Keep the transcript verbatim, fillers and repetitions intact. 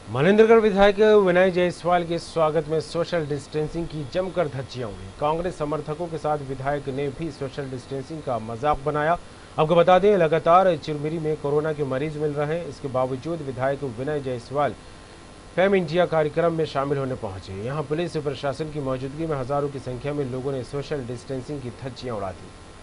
मनेंद्रगढ़ विधायक विनय जायसवाल के स्वागत में सोशल डिस्टेंसिंग की जमकर धज्जियां उड़ी। कांग्रेस समर्थकों के साथ विधायक ने भी सोशल डिस्टेंसिंग का मजाक बनाया। आपको बता दें, लगातार चिरमिरी में कोरोना के मरीज मिल रहे हैं। इसके बावजूद विधायक विनय जायसवाल फेम इंडिया कार्यक्रम में शामिल होने पहुंचे। यहां पुलिस प्रशासन की मौजूदगी में हजारों की संख्या में लोगों ने सोशल डिस्टेंसिंग की धज्जियां उड़ा दी।